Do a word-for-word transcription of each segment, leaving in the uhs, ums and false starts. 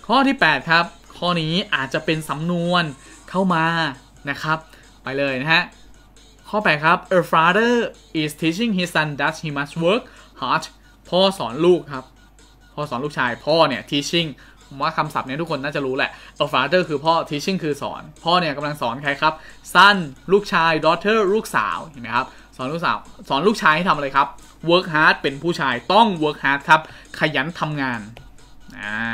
ข้อที่แปดครับข้อนี้อาจจะเป็นสำนวนเข้ามานะครับไปเลยนะฮะข้อแปดครับ A father is teaching his son that he must work hard พ่อสอนลูกครับพ่อสอนลูกชายพ่อเนี่ย teaching ผมว่าคำศัพท์เนี่ยทุกคนน่าจะรู้แหละ A father คือพ่อ teaching คือสอนพ่อเนี่ยกำลังสอนใครครับ son ลูกชาย daughter ลูกสาวเห็นไหมครับสอนลูกสาวสอนลูกชายให้ทำอะไรครับ work hard เป็นผู้ชายต้อง work hard ครับขยันทำงานอ่า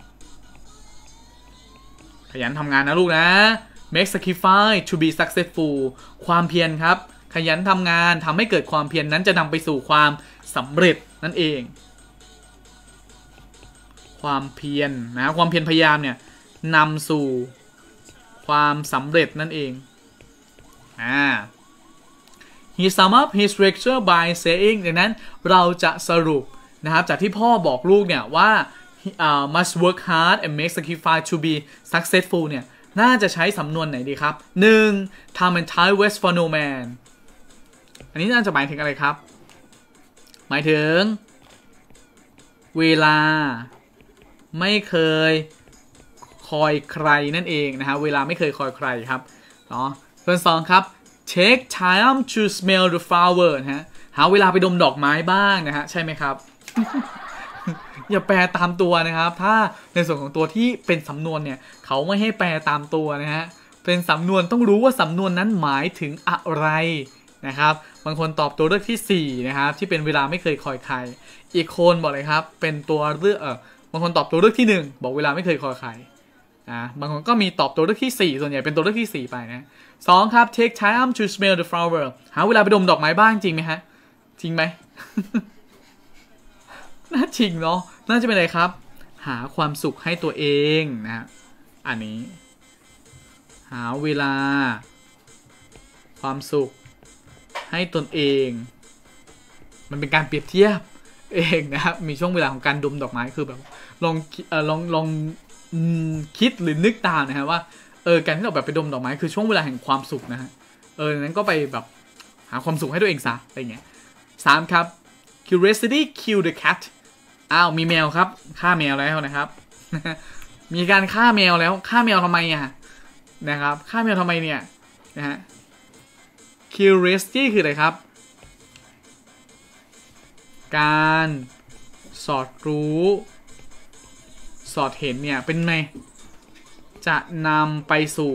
ขยันทำงานนะลูกนะ make sacrifice to be successful ความเพียรครับขยันทำงานทำให้เกิดความเพียร นนั้นจะนำไปสู่ความสำเร็จนั่นเองความเพียร นะความเพียรพยายามเนี่ยนำสู่ความสำเร็จนั่นเองอ่า he sum up his lecture by saying ดังนั้นเราจะสรุปนะครับจากที่พ่อบอกลูกเนี่ยว่า uh, must work hard and make sacrifice to be successful เนี่ยน่าจะใช้สำนวนไหนดีครับ หนึ่ง time and tide waits for no man อันนี้น่าจะหมายถึงอะไรครับหมายถึงเวลาไม่เคยคอยใครนั่นเองนะฮะเวลาไม่เคยคอยใครครับเนาะส่วนสองครับ take time to smell the flower นะฮะหาเวลาไปดมดอกไม้บ้างนะฮะใช่ไหมครับ อย่าแปลตามตัวนะครับถ้าในส่วนของตัวที่เป็นสำนวนเนี่ยเขาไม่ให้แปลตามตัวนะฮะเป็นสำนวนต้องรู้ว่าสำนวนนั้นหมายถึงอะไรนะครับบางคนตอบตัวเลือกที่สี่นะครับที่เป็นเวลาไม่เคยคอยใครอีกคนบอกเลยครับเป็นตัวเลือกเออบางคนตอบตัวเลือกที่หนึ่งบอกเวลาไม่เคยคอยใครนะบางคนก็มีตอบตัวเลือกที่สี่ส่วนใหญ่เป็นตัวเลือกที่สี่ไปนะสองครับ take time to smell the flower หาเวลาไปดมดอกไม้บ้างจริงไหมฮะจริงไหม น่าจริงเนาะน่าจะเป็นอะไรครับหาความสุขให้ตัวเองนะฮะอันนี้หาเวลาความสุขให้ตนเองมันเป็นการเปรียบเทียบเองนะครับมีช่วงเวลาของการดมดอกไม้คือแบบลองเออลองลองคิดหรือนึกตามนะฮะว่าเออการที่เราแบบไปดมดอกไม้คือช่วงเวลาแห่งความสุขนะฮะเออนั้นก็ไปแบบหาความสุขให้ตัวเองซะอะไรเงี้ยสามครับ curiosity kill the cat อ้าวมีแมวครับฆ่าแมวแล้วนะครับมีการฆ่าแมวแล้วฆ่าแมวทำไมอ่ะนะครับฆ่าแมวทำไมเนี่ยนะฮะ curiosity คืออะไรครับการสอดรู้สอดเห็นเนี่ยเป็นไงจะนำไปสู่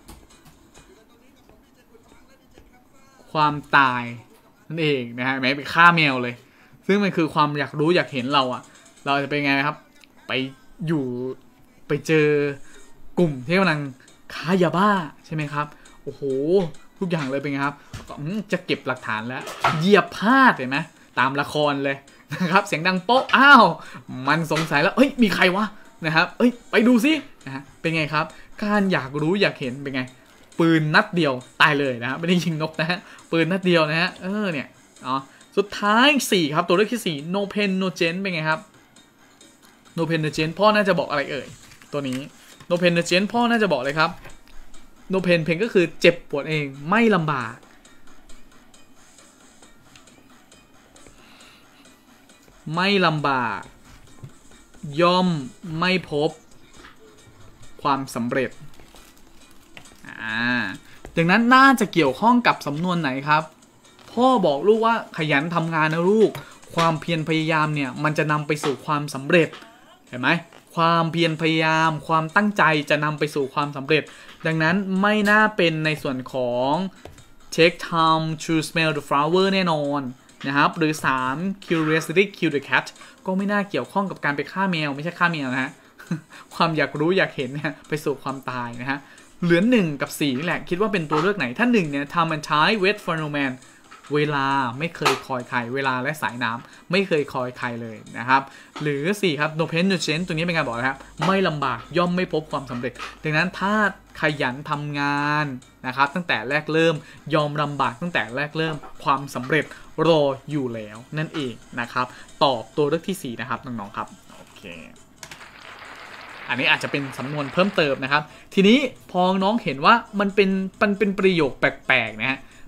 ความตายนั่นเองนะฮะแม้ไปฆ่าแมวเลยซึ่งมันคือความอยากรู้อยากเห็นเราอะเราจะเป็นไงครับไปอยู่ไปเจอกลุ่มที่กำลังค้ายาบ้าใช่ไหมครับโอ้โหทุกอย่างเลยเป็นไงครับจะเก็บหลักฐานแล้วเหยียบพลาดเห็นไหมตามละครเลยนะครับเสียงดังโป๊ะอ้าวมันสงสัยแล้วเฮ้ยมีใครวะนะครับเอ้ยไปดูซินะฮะเป็นไงครับการอยากรู้อยากเห็นเป็นไงปืนนัดเดียวตายเลยนะฮะไม่ได้ยิงนกนะฮะปืนนัดเดียวนะฮะเออเนี่ยอ๋อสุดท้ายสี่ครับตัวเลือกที่สี่ no pain no gain เป็นไงครับ no pain no gain พ่อน่าจะบอกอะไรเอ่ยตัวนี้ no pain no gain พ่อน่าจะบอกเลยครับ no pain pain ก็คือเจ็บปวดเองไม่ลำบากไม่ลำบากย่อมไม่พบความสำเร็จอ่าดังนั้นน่าจะเกี่ยวข้องกับสำนวนไหนครับพ่อบอกลูกว่าขยันทำงานนะลูกความเพียรพยายามเนี่ยมันจะนำไปสู่ความสำเร็จเห็นไหมความเพียรพยายามความตั้งใจจะนำไปสู่ความสำเร็จดังนั้นไม่น่าเป็นในส่วนของ take time to smell the flower แน่นอนนะครับหรือสาม curiosity kill the cat ก็ไม่น่าเกี่ยวข้องกับการไปฆ่าแมวไม่ใช่ฆ่าแมวนะฮะ ความอยากรู้อยากเห็นเนี่ยไปสู่ความตายนะฮะเหลือหนึ่งกับสี่นี่แหละคิดว่าเป็นตัวเลือกไหนถ้าหนึ่งเนี่ย time and tide wait for no man เวลาไม่เคยคอยใครเวลาและสายน้ำไม่เคยคอยใครเลยนะครับหรือสี่ครับ no pain no gain ตัวนี้เป็นการบอกนะครับไม่ลำบากย่อมไม่พบความสำเร็จดังนั้นถ้าขยันทำงานนะครับตั้งแต่แรกเริ่มยอมลำบากตั้งแต่แรกเริ่มความสำเร็จรออยู่แล้วนั่นเองนะครับตอบตัวเลือกที่สี่นะครับน้องๆครับโอเคอันนี้อาจจะเป็นสำนวนเพิ่มเติมนะครับทีนี้พอน้องเห็นว่ามันเป็นมันเป็นประโยคแปลกๆนะฮะ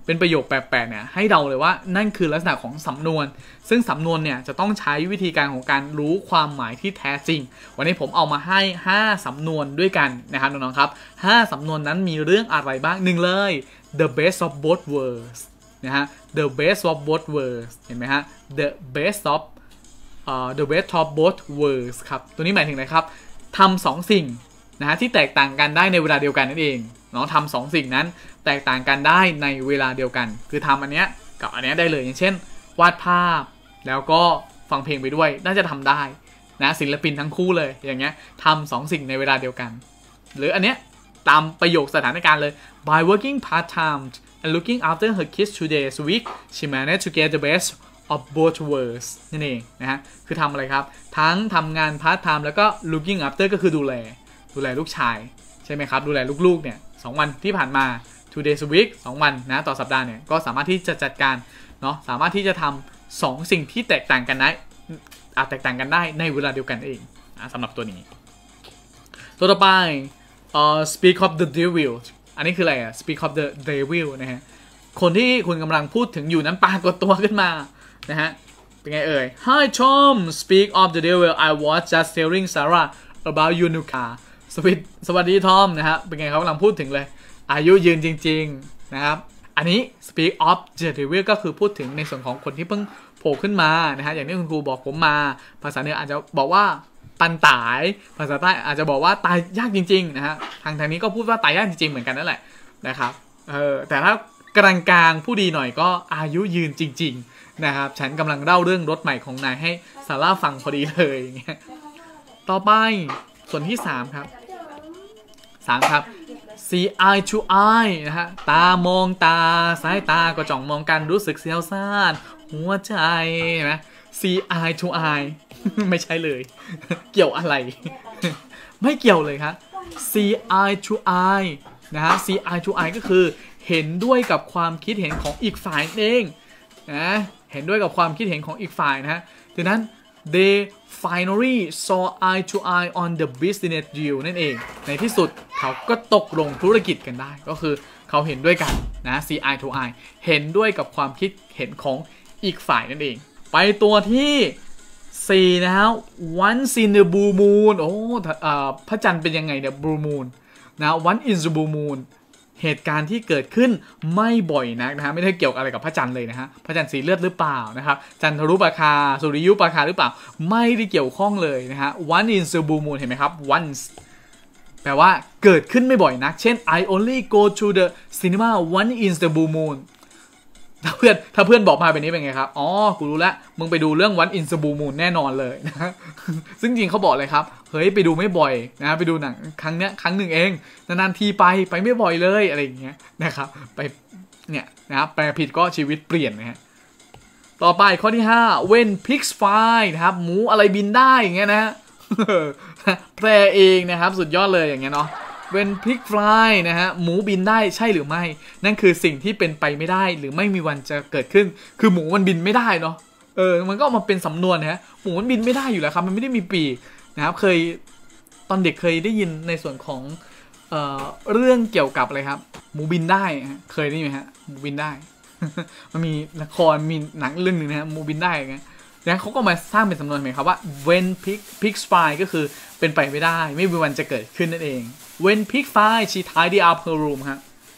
เป็นประโยคแปลกๆเนี่ยให้เดาเลยว่านั่นคือลักษณะของสำนวนซึ่งสำนวนเนี่ยจะต้องใช้วิธีการของการรู้ความหมายที่แท้จริงวันนี้ผมเอามาให้ห้าสำนวนด้วยกันนะครับน้องๆครับห้าสำนวนนั้นมีเรื่องอะไรบ้างหนึ่งเลย the best of both worlds นะฮะ the best of both worlds เห็นไหมฮะ the best of uh, the best of both worlds ครับตัวนี้หมายถึงอะไรครับทำสองสิ่งนะฮะที่แตกต่างกันได้ในเวลาเดียวกันนั่นเองเนาะทำสองสิ่งนั้นแตกต่างกันได้ในเวลาเดียวกันคือทำอันเนี้ยกับอันเนี้ยได้เลยอย่างเช่นวาดภาพแล้วก็ฟังเพลงไปด้วยน่าจะทำได้นะศิลปินทั้งคู่เลยอย่างเงี้ยทำสองสิ่งในเวลาเดียวกันหรืออันเนี้ยตามประโยคสถานการณ์เลย by working part time and looking after her kids two days a week she managed to get the best of both worlds นั่นเองนะฮะคือทำอะไรครับทั้งทำงาน part time แล้วก็ looking after ก็คือดูแลดูแลลูกชายใช่ไหมครับดูแลลูกๆเนี่ยสองวันที่ผ่านมา two days a week สองวันนะต่อสัปดาห์เนี่ยก็สามารถที่จะจัดการเนาะสามารถที่จะทำสองสิ่งที่แตกต่างกันได้อาจแตกต่างกันได้ในเวลาเดียวกันเองนะสำหรับตัวนี้ตัวต่อไปเอ่อ speak of the devil อันนี้คืออะไรอ่ะ speak of the devil นะฮะคนที่คุณกำลังพูดถึงอยู่นั้นปรากฏตัวขึ้นมานะฮะเป็นไงเอ่ย Hi Tom speak of the devil I was just telling Sarah about your new car สวัสดีสวัสดีทอมนะฮะเป็นไงเขากำลังพูดถึงเลยอายุยืนจริงๆนะครับอันนี้ speak of the devil ก็คือพูดถึงในส่วนของคนที่เพิ่งโผล่ขึ้นมานะฮะอย่างที่คุณครูบอกผมมาภาษาเหนืออาจจะบอกว่าปันตายภาษาใต้อาจจะบอกว่าตายยากจริงๆนะฮะทางทางนี้ก็พูดว่าตายยากจริงๆเหมือนกันนั่นแหละนะครับเออแต่ถ้ากลางกลางผู้ดีหน่อยก็อายุยืนจริงๆนะครับฉันกำลังเล่าเรื่องรถใหม่ของนายให้ซาร่าฟังพอดีเลยอย่างเงี้ยต่อไปส่วนที่สามครับสามครับ see eye to eye นะฮะตามองตาสายตาก็จ้องมองกันรู้สึกเสียวซ่านหัวใจนะ see eye to eye ไม่ใช่เลยเกี่ยวอะไรไม่เกี่ยวเลยครับ see eye to eye นะฮะ see eye to eye ก็คือเห็นด้วยกับความคิดเห็นของอีกฝ่ายเองนะเห็นด้วยกับความคิดเห็นของอีกฝ่ายนะฮะดังนั้น they finally saw eye to eye on the business deal นั่นเองในที่สุดเขาก็ตกลงธุรกิจกันได้ก็คือเขาเห็นด้วยกันนะ see eye to eye เห็นด้วยกับความคิดเห็นของอีกฝ่ายนั่นเองไปตัวที่สี่นะฮะ once in the blue moon โอ้พระจันทร์เป็นยังไงเนี่ย blue moon นะ once in the blue moon เหตุการณ์ที่เกิดขึ้นไม่บ่อยนักนะฮะไม่ได้เกี่ยวอะไรกับพระจันทร์เลยนะฮะพระจันทร์สีเลือดหรือเปล่านะครับจันทรุปราคาสุริยุปราคาหรือเปล่าไม่ได้เกี่ยวข้องเลยนะฮะ once in the blue moon เห็นไหมครับ once แปลว่าเกิดขึ้นไม่บ่อยนักเช่น I only go to the cinema once in the blue moon ถ้าเพื่อนถ้าเพื่อนบอกมาแบบนี้เป็นไงครับอ๋อกูรู้แล้วมึงไปดูเรื่อง Once in the Blue Moon แน่นอนเลยนะซึ่งจริงเขาบอกเลยครับเฮ้ยไปดูไม่บ่อยนะไปดูหนังครั้งเนี้ยครั้งหนึ่งเองนานๆทีไปไปไม่บ่อยเลยอะไรอย่างเงี้ยนะครับไปเนี่ยนะครับแปลผิดก็ชีวิตเปลี่ยนนะฮะต่อไปข้อที่ห้า when pigs fly นะครับหมูอะไรบินได้อย่างเงี้ยนะแปลเองนะครับสุดยอดเลยอย่างเงี้ยเนาะwhen pig fly นะฮะหมูบินได้ใช่หรือไม่นั่นคือสิ่งที่เป็นไปไม่ได้หรือไม่มีวันจะเกิดขึ้นคือหมูมันบินไม่ได้เนาะเออมันก็มาเป็นสำนวนนะฮะหมูมันบินไม่ได้อยู่แล้วครับมันไม่ได้มีปีกนะครับเคยตอนเด็กเคยได้ยินในส่วนของเอ่อเรื่องเกี่ยวกับอะไรครับหมูบินได้เคยได้ยินไหมฮะหมูบินได้ มันมีละครมีหนังเรื่องนึงนะฮะหมูบินได้ไงแล้วเขาก็มาสร้างเป็นสำนวนไหมครับว่า when pig pig fly ก็คือเป็นไปไม่ได้ไม่มีวันจะเกิดขึ้นนั่นเอง when pig fly she tidy up her room ครับ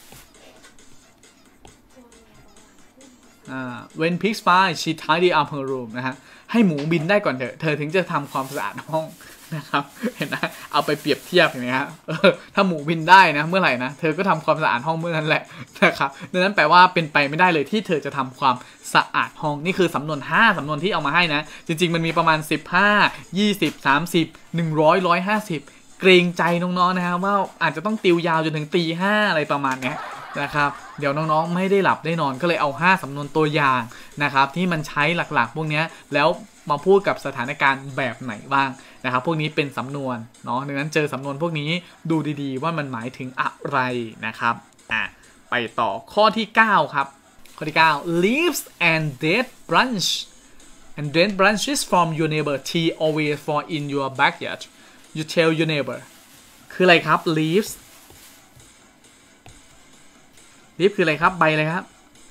อ่า when pig fly she tidy up her room นะฮะให้หมูบินได้ก่อนเถอะเธอถึงจะทำความสะอาดห้องนะครับเห็นนะเอาไปเปรียบเทียบอย่างนี้ฮะถ้าหมูบินได้นะเมื่อไหร่นะเธอก็ทำความสะอาดห้องเมื่อนั้นแหละนะครับดังนั้นแปลว่าเป็นไปไม่ได้เลยที่เธอจะทำความสะอาดห้องนี่คือสำนวนห้าสำนวนที่เอามาให้นะจริงๆมันมีประมาณสิบห้า ยี่สิบ สามสิบ หนึ่งร้อย หนึ่งร้อยห้าสิบเกรงใจน้องๆนะครับว่าอาจจะต้องติวยาวจนถึงตีห้าอะไรประมาณนี้นะครับเดี๋ยวน้องๆไม่ได้หลับได้นอนก็เลยเอาห้าสำนวนตัวอย่างนะครับที่มันใช้หลักๆพวกนี้แล้วมาพูดกับสถานการณ์แบบไหนบ้างนะครับพวกนี้เป็นสำนวนเนาะดังนั้นเจอสำนวนพวกนี้ดูดีๆว่ามันหมายถึงอะไรนะครับอ่ะไปต่อข้อที่เก้าครับข้อที่เก้า leaves and dead branch and dead branches from your neighbor tree always fall in your backyard you tell your neighbor คืออะไรครับ leaves leaf คืออะไรครับใบอะไรครับ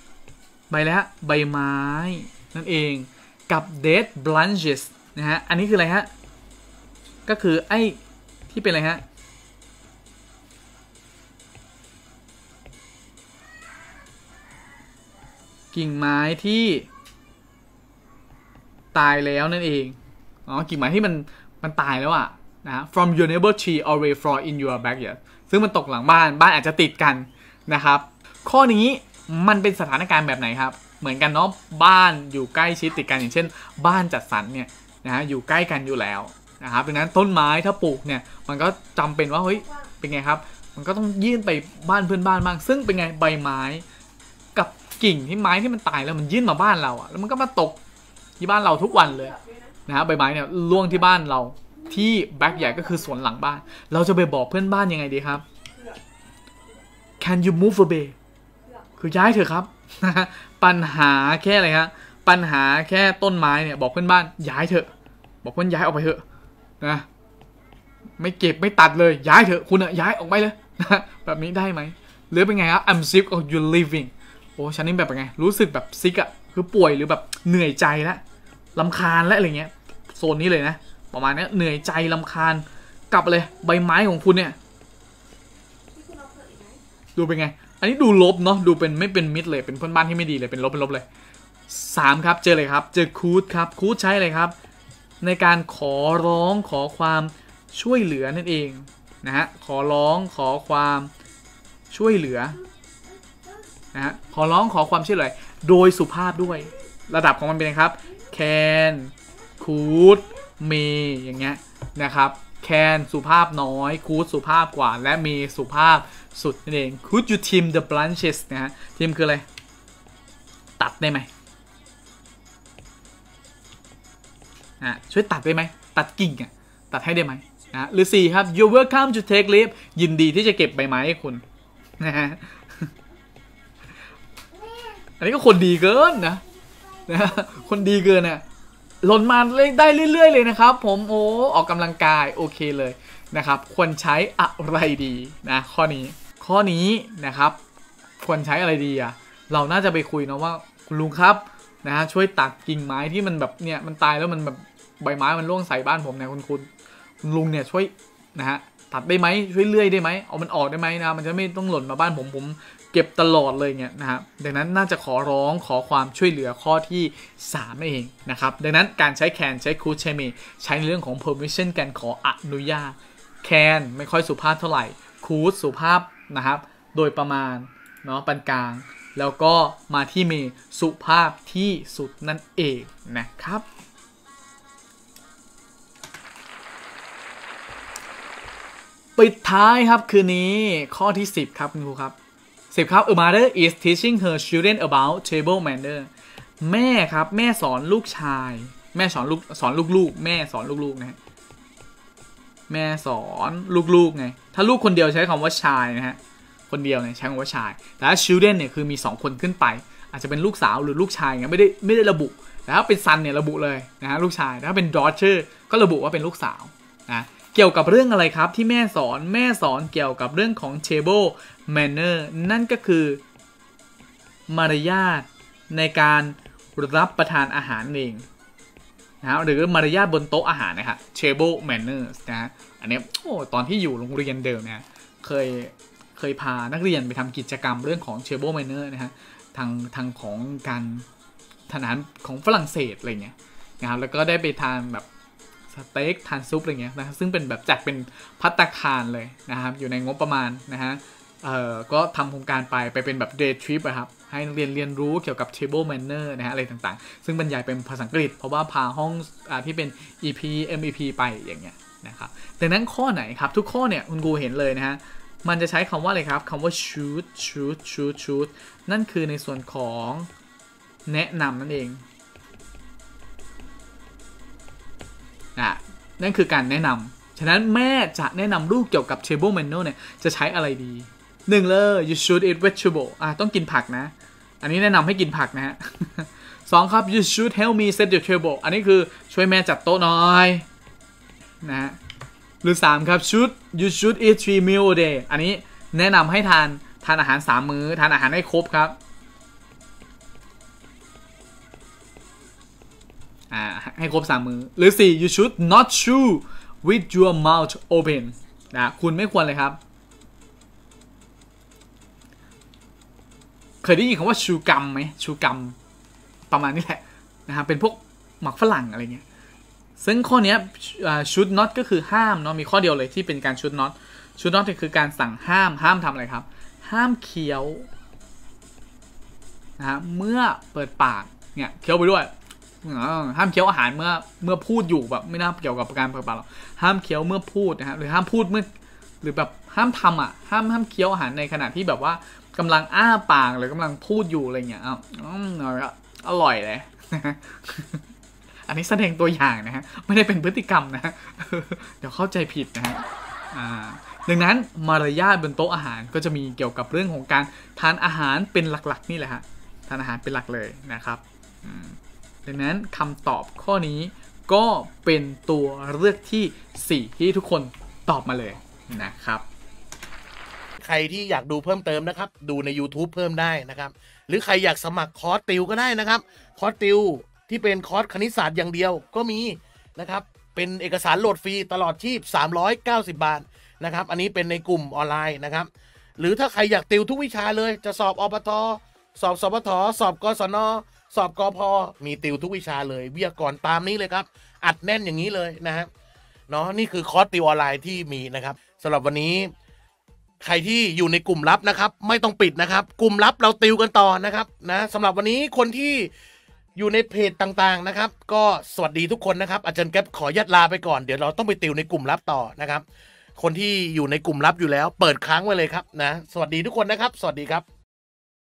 ใบแล้วใบไม้นั่นเองกับ dead branches นะฮะอันนี้คืออะไรฮะก็คือไอ้ที่เป็นอะไรฮะกิ่งไม้ที่ตายแล้วนั่นเองอ๋อกิ่งไม้ที่มันมันตายแล้วอะนะ from your neighbor tree already fall in your backyard ซึ่งมันตกหลังบ้านบ้านอาจจะติดกันนะครับข้อนี้มันเป็นสถานการณ์แบบไหนครับเหมือนกันเนาะบ้านอยู่ใกล้ชิดติดกันอย่างเช่นบ้านจัดสรรเนี่ยนะฮะอยู่ใกล้กันอยู่แล้วนะครับดังนั้นต้นไม้ถ้าปลูกเนี่ยมันก็จำเป็นว่าเฮ้ยเป็นไงครับมันก็ต้องยื่นไปบ้านเพื่อนบ้านบ้างซึ่งเป็นไงใบไม้กับกิ่งที่ไม้ที่มันตายแล้วมันยื่นมาบ้านเราอะแล้วมันก็มาตกที่บ้านเราทุกวันเลยนะฮะใบไม้เนี่ยร่วงที่บ้านเราที่แบ็คใหญ่ก็คือสวนหลังบ้านเราจะไปบอกเพื่อนบ้านยังไงดีครับ Can you move away คือย้ายเถอะครับ ปัญหาแค่อะไรฮะปัญหาแค่ต้นไม้เนี่ยบอกเพื่อนบ้านย้ายเถอะบอกเพื่อนย้ายออกไปเถอะนะไม่เก็บไม่ตัดเลยย้ายเถอะคุณอะย้ายออกไปเลยนะแบบนี้ได้ไหมหรือเป็นไงครับ I'm sick of you living โอ้ฉันนี่แบบเป็นไงรู้สึกแบบซิกอะคือป่วยหรือแบบเหนื่อยใจแล้วรำคาญและอะไรเงี้ยโซนนี้เลยนะประมาณนี้เหนื่อยใจรำคาญกลับเลยใบไม้ของคุณเนี่ยดูเป็นไงอันนี้ดูลบเนาะดูเป็นไม่เป็นมิตรเลยเป็นเพื่อนบ้านที่ไม่ดีเลยเป็นลบเป็นลบเลยสามครับเจอเลยครับเจอคูดครับคูดใช้อะไรครับในการขอร้องขอความช่วยเหลือนั่นเองนะฮะขอร้องขอความช่วยเหลือนะฮะขอร้องขอความช่วยเหลือโดยสุภาพด้วยระดับของมันเป็นไงครับ can could may อย่างเงี้ยนะครับ can สุภาพน้อย could สุภาพกว่าและ may สุภาพสุดนั่นเอง could you trim the branches นะฮะ trim คืออะไรตัดได้ไหมอ่ะช่วยตัดได้ไหมตัดกิ่งอ่ะตัดให้ได้ไหมนะหรือสี่ครับ you're welcome to take leave ยินดีที่จะเก็บใบไม้ให้คุณนะฮะอันนี้ก็คนดีเกินนะนะคนดีเกินเนี่ยหล่นมาได้เรื่อยๆเลยนะครับผมโอ้ออกกำลังกายโอเคเลยนะครับควรใช้อะไรดีนะข้อนี้ข้อนี้นะครับควรใช้อะไรดีอ่ะเราน่าจะไปคุยนะว่าคุณลุงครับนะฮะช่วยตัดกิ่งไม้ที่มันแบบเนี่ยมันตายแล้วมันแบบใบไม้มันร่วงใส่บ้านผมเนี่ยคุณคุณคุณลุงเนี่ยช่วยนะฮะตัดได้ไหมช่วยเลื่อยได้ไหมเอามันออกได้ไหมนะมันจะไม่ต้องหล่นมาบ้านผมผมเก็บตลอดเลยเนี่ยนะครับดังนั้นน่าจะขอร้องขอความช่วยเหลือข้อที่สามเองนะครับดังนั้นการใช้ can ใช้ could ใช้ may ใช้ในเรื่องของ permission การขออนุญาต can ไม่ค่อยสุภาพเท่าไหร่ could สุภาพนะครับโดยประมาณเนาะปานกลางแล้วก็มาที่ may สุภาพที่สุดนั่นเองนะครับปิดท้ายครับคืนนี้ข้อที่สิบครับคุณครูครับสิบครับ A mother is teaching her children about table manner แม่ครับแม่สอนลูกชายแม่สอนลูกสอนลูกๆแม่สอนลูกๆนะแม่สอนลูกๆไงถ้าลูกคนเดียวใช้คำว่าชายนะฮะคนเดียวเนี่ยใช้คำว่าชายแต่ถ้า children เนี่ยคือมีสองคนขึ้นไปอาจจะเป็นลูกสาวหรือลูกชายไงไม่ได้ไม่ได้ระบุแต่ถ้าเป็น son เนี่ยระบุเลยนะฮะลูกชายถ้าเป็น daughter ก็ระบุว่าเป็นลูกสาวนะเกี่ยวกับเรื่องอะไรครับที่แม่สอนแม่สอนเกี่ยวกับเรื่องของ table manner นั่นก็คือมารยาทในการรับประทานอาหารเองนะหรือมารยาทบนโต๊ะอาหารนะครับ table manners นะอันนี้โอ้ตอนที่อยู่โรงเรียนเดิมนะเคยเคยพานักเรียนไปทำกิจกรรมเรื่องของ table manner นะฮะทางทางของการทานอาหารของฝรั่งเศสอะไรเงี้ยนะครับแล้วก็ได้ไปทานแบบสเต็กทานซุปอะไรเงี้ยนะซึ่งเป็นแบบจัดเป็นภัตตาคารเลยนะครับอยู่ในงบประมาณนะฮะเอ่อก็ทำโครงการไปไปเป็นแบบ day trip อะครับให้นักเรียนเรียนรู้เกี่ยวกับ table manner นะฮะอะไรต่างๆซึ่งบรรยายเป็นภาษาอังกฤษเพราะว่าพาห้องอ่าที่เป็น อี พี เอ็ม อี พี ไปอย่างเงี้ยนะครับดังนั้นข้อไหนครับทุกข้อเนี่ยคุณครูเห็นเลยนะฮะมันจะใช้คำว่าอะไรครับคำว่า should should should should นั่นคือในส่วนของแนะนำนั่นเองนะนั่นคือการแนะนำฉะนั้นแม่จะแนะนำลูกเกี่ยวกับ table manner เนี่ยจะใช้อะไรดีหนึ่งเลย you should eat vegetable อ่ะต้องกินผักนะอันนี้แนะนำให้กินผักนะฮะ สองครับ you should help me set the table อันนี้คือช่วยแม่จัดโต๊ะหน่อยนะฮะหรือสามครับ should you should eat three meal a day อันนี้แนะนำให้ทานทานอาหารสามมื้อทานอาหารให้ครบครับอ่าให้ครบสามมือหรือสี่ you should not chew with your mouth open นะคุณไม่ควรเลยครับเคยได้ยินคำว่าชูกัมไหมชูกัมประมาณนี้แหละนะครับเป็นพวกหมักฝรั่งอะไรเงี้ยซึ่งข้อนี้ should not ก็คือห้ามเนาะมีข้อเดียวเลยที่เป็นการ should not should not คือการสั่งห้ามห้ามทำอะไรครับห้ามเคี้ยวนะฮะเมื่อเปิดปากเนี่ยเคี้ยวไปด้วยห้ามเคี้ยวอาหารเมื่อเมื่อพูดอยู่แบบไม่น่าเกี่ยวกับการเปิดปากหรอกห้ามเคี้ยวเมื่อพูดนะฮะหรือห้ามพูดเมื่อหรือแบบห้ามทำอ่ะห้ามห้ามเคี้ยวอาหารในขณะที่แบบว่ากำลังอ้าปากหรือกำลังพูดอยู่อะไรเงี้ยอ้าวอร่อยเลยอันนี้แสดงตัวอย่างนะฮะไม่ได้เป็นพฤติกรรมนะฮะเดี๋ยวเข้าใจผิดนะฮะอ่าดังนั้นมารยาทบนโต๊ะอาหารก็จะมีเกี่ยวกับเรื่องของการทานอาหารเป็นหลักๆนี่แหละฮะทานอาหารเป็นหลักเลยนะครับดังนั้นคำตอบข้อนี้ก็เป็นตัวเลือกที่สี่ที่ทุกคนตอบมาเลยนะครับใครที่อยากดูเพิ่มเติมนะครับดูใน YouTube เพิ่มได้นะครับหรือใครอยากสมัครคอร์สติวก็ได้นะครับคอร์สติวที่เป็นคอร์สคณิตศาสตร์อย่างเดียวก็มีนะครับเป็นเอกสารโหลดฟรีตลอดชีพสามร้อยเก้าสิบบาทนะครับอันนี้เป็นในกลุ่มออนไลน์นะครับหรือถ้าใครอยากติวทุกวิชาเลยจะสอบอปทสอบสปทสอบกศนสอบกพมีติวทุกวิชาเลยวิทยากรตามนี้เลยครับอัดแน่นอย่างนี้เลยนะครับเนาะนี่คือคอร์สติวออนไลน์ที่มีนะครับสำหรับวันนี้ใครที่อยู่ในกลุ่มลับนะครับไม่ต้องปิดนะครับกลุ่มลับเราติวกันต่อนะครับนะสำหรับวันนี้คนที่อยู่ในเพจต่างๆนะครับก็สวัสดีทุกคนนะครับอาจารย์แก๊ปขอยัดลาไปก่อนเดี๋ยวเราต้องไปติวในกลุ่มลับต่อนะครับคนที่อยู่ในกลุ่มลับอยู่แล้วเปิดค้างไว้เลยครับนะสวัสดีทุกคนนะครับสวัสดีครับ